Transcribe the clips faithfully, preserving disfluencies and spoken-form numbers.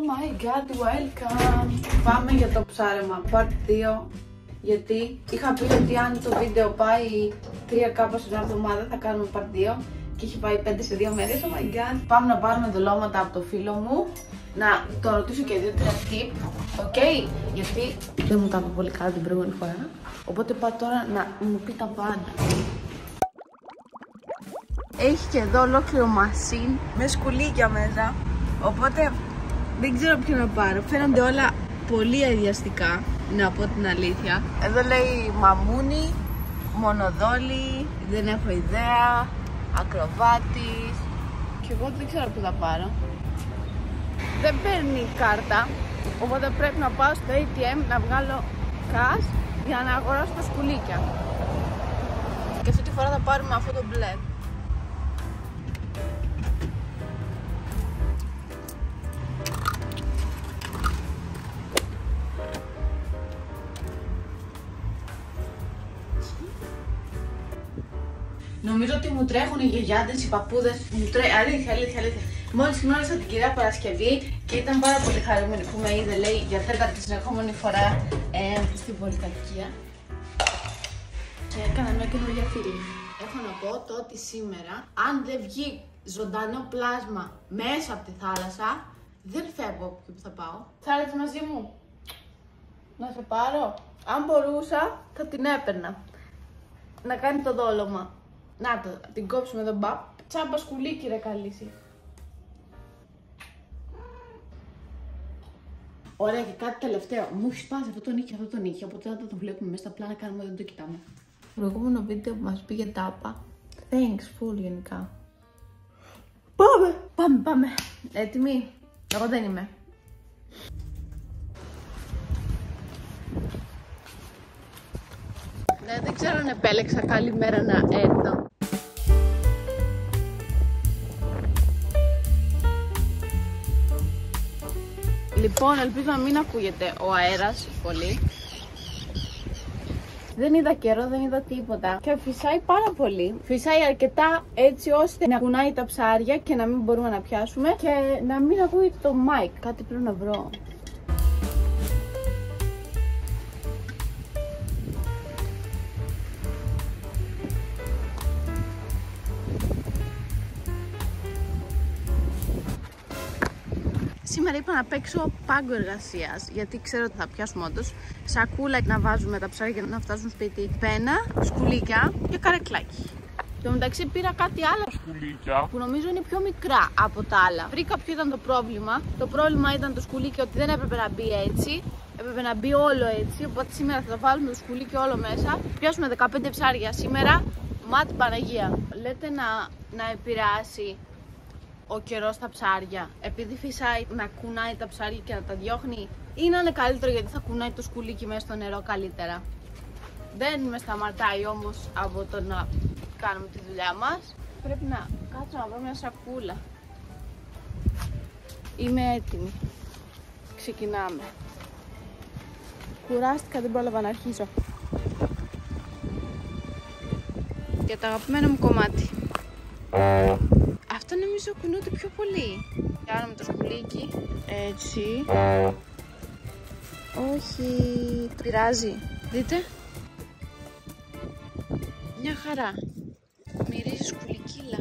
my god, welcome! Πάμε για το ψάρεμα part δύο. Γιατί είχα πει ότι αν το βίντεο πάει τρία κάπα σε μια εβδομάδα θα κάνουμε part δύο. Και έχει πάει πέντε σε δύο μέρες, oh my god! Πάμε να πάρουμε δολώματα από το φίλο μου. Να το ρωτήσω και δύο τρία tip, ok? Γιατί δεν μου τα είπε πολύ καλά την προηγούμενη φορά. Οπότε πάω τώρα να μου πει τα πάντα. Έχει και εδώ ολόκληρο μασίν με σκουλίκια μέσα. Οπότε δεν ξέρω ποιο να πάρω. Φαίνονται όλα πολύ αειδιαστικά, να πω την αλήθεια. Εδώ λέει μαμούνι, μονοδόλι, δεν έχω ιδέα, ακροβάτης. Και εγώ δεν ξέρω που θα πάρω. Δεν παίρνει κάρτα, οπότε πρέπει να πάω στο έι τι εμ να βγάλω cash για να αγοράσω τα σκουλίκια. Και αυτή τη φορά θα πάρουμε αυτό το μπλε. Νομίζω ότι μου τρέχουν οι γιαγιάδες, οι παππούδες, μου τρέχουν, αλήθεια, αλήθεια, αλήθεια. Μόλις γνώρισα την κυρία Παρασκευή και ήταν πάρα πολύ χαρούμενη που με είδε, λέει, για τέταρτη συνεχόμενη φορά ε, στην πολυκατοικία. Και έκανα μια καινούργια φίλη. Έχω να πω το ότι σήμερα, αν δεν βγει ζωντανό πλάσμα μέσα από τη θάλασσα, δεν φεύγω από εκεί που θα πάω. Θα έρθεις μαζί μου να σε πάρω? Αν μπορούσα, θα την έπαιρνα να κάνει το δόλωμα. Να το, την κόψουμε εδώ, μπαπ. Τσάμπα σκουλίκι ρε καλύση. Ωραία, και κάτι τελευταίο. Μου έχει σπάσει αυτό το νύχι, αυτό το νύχι. Οπότε όταν το βλέπουμε μέσα στα πλάνα κάνουμε, δεν το κοιτάμε. Προηγούμενο βίντεο που μας πήγε τάπα. Thanks full γενικά. Πάμε! Πάμε, πάμε. Έτοιμοι? Εγώ δεν είμαι. Ναι, δεν ξέρω αν επέλεξα καλή μέρα να έρθω. Λοιπόν, ελπίζω να μην ακούγεται ο αέρας πολύ. Δεν είδα καιρό, δεν είδα τίποτα. Και φυσάει πάρα πολύ. Φυσάει αρκετά έτσι ώστε να κουνάει τα ψάρια και να μην μπορούμε να πιάσουμε. Και να μην ακούγεται το mic. Κάτι πρέπει να βρω. Σήμερα είπα να παίξω πάγκο εργασίας, γιατί ξέρω ότι θα πιάσουμε όντως σακούλα να βάζουμε τα ψάρια να φτάσουν σπίτι, πένα, σκουλίκια και καρεκλάκι. Και μεταξύ πήρα κάτι άλλο σκουλίκια που νομίζω είναι πιο μικρά από τα άλλα. Βρήκα ποιο ήταν το πρόβλημα. Το πρόβλημα ήταν το σκουλίκι ότι δεν έπρεπε να μπει έτσι. Έπρεπε να μπει όλο έτσι. Οπότε σήμερα θα το βάλουμε το σκουλίκι όλο μέσα. Πιάσουμε δεκαπέντε ψάρια σήμερα. Μάτι Παναγία. Λέτε να, να επηρεάσει ο καιρός στα ψάρια, επειδή φυσάει, να κουνάει τα ψάρια και να τα διώχνει, ή να είναι καλύτερο γιατί θα κουνάει το σκουλίκι μέσα στο νερό καλύτερα? Δεν με σταματάει όμως από το να κάνουμε τη δουλειά μας. Πρέπει να κάτσω να βρω μια σακούλα. Είμαι έτοιμη. Ξεκινάμε. Κουράστηκα, δεν πρόλαβα να αρχίσω. Για το αγαπημένο μου κομμάτι. Αυτό νομίζω κουνούνται πιο πολύ. Κάνουμε το σκουλίκι. Έτσι. Όχι. Πειράζει. Δείτε. Μια χαρά. Μυρίζει σκουλικίλα.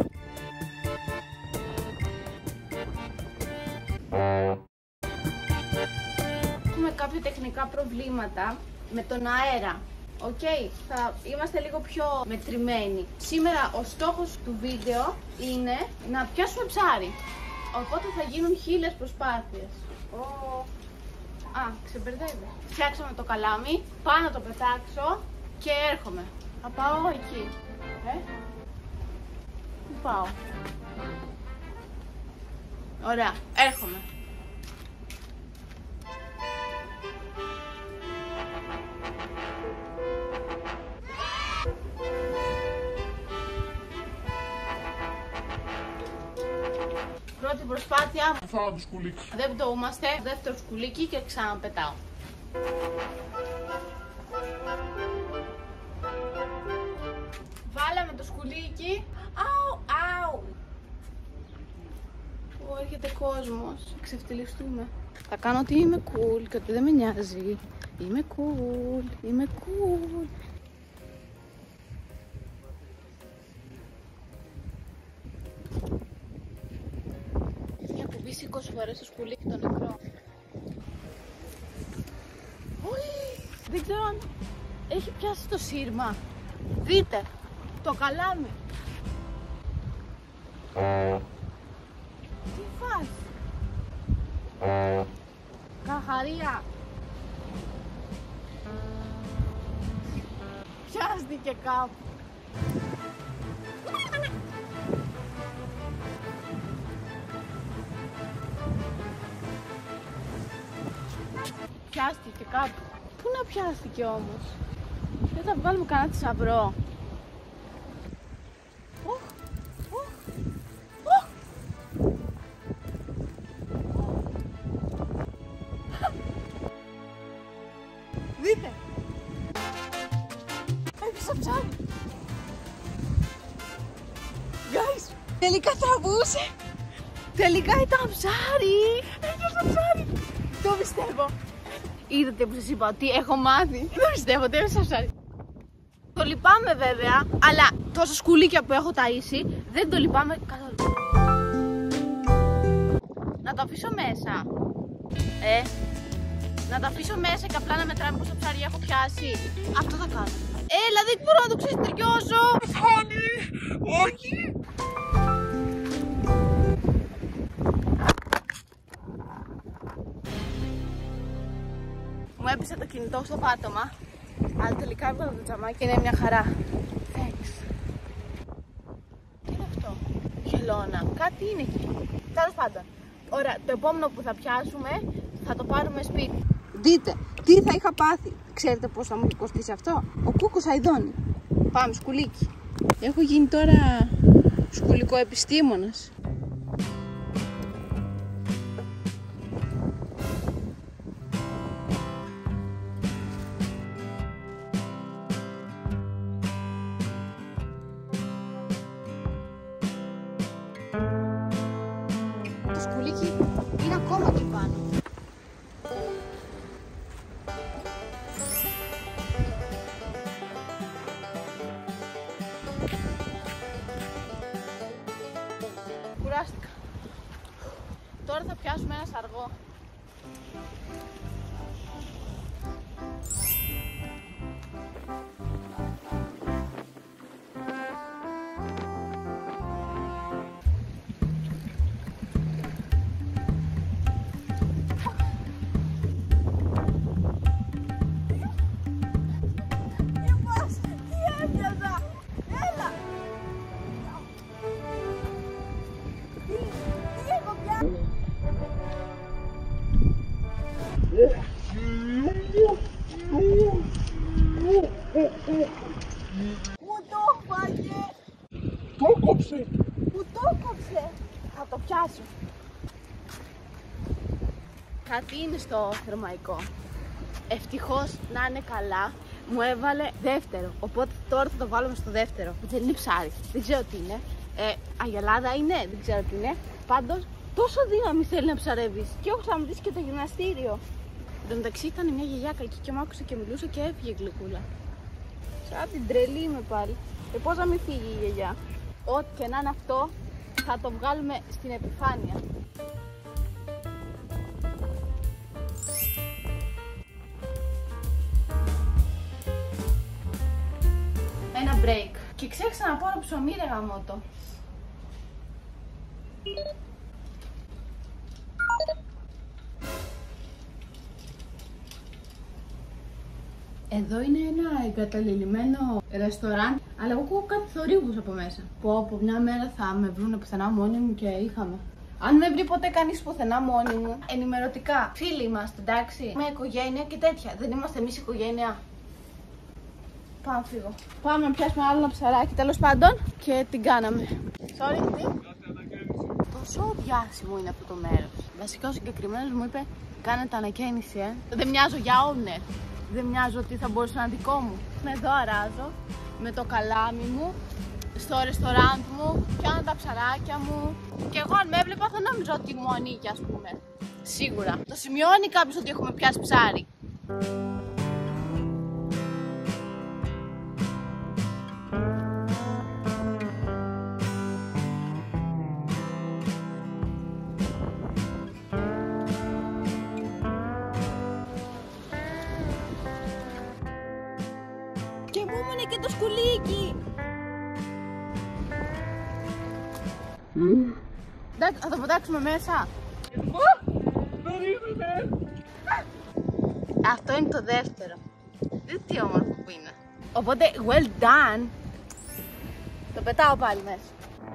Έχουμε κάποια τεχνικά προβλήματα με τον αέρα. Οκ, okay, θα είμαστε λίγο πιο μετρημένοι. Σήμερα ο στόχος του βίντεο είναι να πιάσουμε ψάρι. Οπότε θα γίνουν χίλιες προσπάθειες. Oh. Α, ξεμπερδεύω. Φτιάξαμε το καλάμι, πάω να το πετάξω και έρχομαι. Θα πάω εκεί. Ε? Πού πάω? Ωραία, έρχομαι. Πρώτη προσπάθεια. Φάω το σκουλίκι. Δεν πτωούμαστε. Δεύτερο σκουλίκι και ξαναπετάω. Βάλαμε το σκουλίκι. Αου, αου. έρχεται κόσμος. Ξεφτυλιστούμε. Θα κάνω ότι είμαι cool και ότι δεν με νοιάζει. Είμαι cool, είμαι cool. Μια κουμπίσει είκοσι φορές στο σκουλίκι το νεκρό. Δεν ξέρω αν έχει πιάσει το σύρμα. Δείτε, το καλάμι. Τι φας? Καχαρία. Πιάστηκε κάπου. Πιάστηκε κάπου. Πού να πιάστηκε όμως? Δεν θα βγάλουμε κανένα θησαυρό. Οχ, οχ, οχ. Δείτε. Έπισα ψάρι. Guys, τελικά τραβούσε. Τελικά ήταν ψάρι. Έπισα ψάρι. Το πιστεύω. Είδατε που σας είπα ότι έχω μάθει. Δεν πιστεύω ότι έπισα ψάρι. Το λυπάμαι βέβαια, αλλά τόσα σκουλίκια που έχω ταΐσει δεν το λυπάμαι καθόλου. Να το αφήσω μέσα. Ε, να το αφήσω μέσα και απλά να μετράμε πόσα ψάρια έχω πιάσει. Αυτό θα κάνω. Έλα, δεν μπορώ να το ξεστριώσω. Φάνη, όχι. Μου έπεσε το κινητό στο πάτωμα, αλλά τελικά έβγαλα το τζαμάκι και είναι μια χαρά. Thanks. Τι είναι αυτό? Χελώνα. Κάτι είναι εκεί. Τέλος πάντων. Ωραία, το επόμενο που θα πιάσουμε θα το πάρουμε σπίτι. Δείτε, τι θα είχα πάθει. Ξέρετε πώς θα μου κοστίσει αυτό? Ο κούκος αηδώνει. Πάμε, σκουλίκι. Έχω γίνει τώρα σκουλικό επιστήμονας. Το σκουλίκι είναι ακόμα εκεί πάνω. Κουράστηκα. Τώρα θα πιάσουμε ένα σαργό. Μου το φάγε! Το κόψε! Μου το κόψε! Θα το πιάσω. Κάτι είναι στο θερμαϊκό. Ευτυχώς να είναι καλά. Μου έβαλε δεύτερο. Οπότε τώρα θα το βάλουμε στο δεύτερο. Δεν είναι ψάρι. Δεν ξέρω τι είναι. Ε, αγελάδα είναι. Δεν ξέρω τι είναι. Πάντως τόσο δύναμη θέλει να ψαρεύεις. Και έχω ξαναδείς και το γυμναστήριο. Εν τω μεταξύ ήταν μια γιαγιάκα εκεί και μ' άκουσε και μιλούσε και έφυγε η γλυκούλα. Σαν την τρελή είμαι πάλι. Και πώς να μην φύγει η γιαγιά? Ό,τι και να είναι αυτό θα το βγάλουμε στην επιφάνεια. Ένα break. Και ξέχασα να πάρω ψωμί ρε γαμώτο. Εδώ είναι ένα εγκαταλειμμένο ρεστοράν, αλλά εγώ ακούω κάτι θορύβους από μέσα. Πω από μια μέρα θα με βρούνε πουθενά μόνοι μου και είχαμε. Αν δεν βρει ποτέ κανείς πουθενά μόνοι μου, ενημερωτικά. Φίλοι είμαστε, εντάξει, με οικογένεια και τέτοια. Δεν είμαστε εμείς οικογένεια. Πάμε να φύγω. Πάμε να πιάσουμε άλλο ένα ψαράκι τέλος πάντων και την κάναμε. Sorry, τι? Τόσο διάσημο είναι αυτό το μέρος. Βασικά ο συγκεκριμένος μου είπε κάνετε ανακαίνιση, ε. Δεν μοιάζω για owner. Δεν μοιάζω ότι θα μπορούσε να είναι δικό μου. Εδώ αράζω με το καλάμι μου στο ρεστοράντ μου, πιάνω τα ψαράκια μου και εγώ αν με έβλεπα θα νόμιζα ότι μου ανήκει, ας πούμε. Σίγουρα. Το σημειώνει κάποιος ότι έχουμε πιάσει ψάρι. Και μου έμεινε και το σκουλίκι. Mm. Εντάξει, θα το πετάξουμε μέσα. Περίμενε. Αυτό είναι το δεύτερο. Δείτε τι όμορφο που είναι. Οπότε, well done. Το πετάω πάλι μέσα.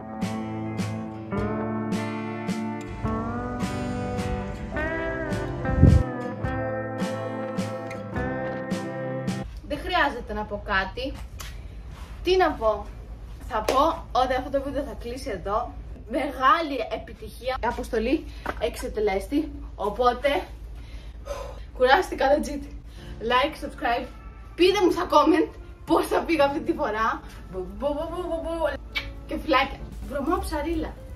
Δεν χρειάζεται να πω κάτι. Τι να πω. Θα πω ότι αυτό το βίντεο θα κλείσει εδώ. Μεγάλη επιτυχία. Η αποστολή εξετελέστη. Οπότε κουράστηκα legit. Like, subscribe. Πείτε μου στα comment πώς θα πήγα αυτή τη φορά. Και φιλάκια. Βρωμό ψαρίλα.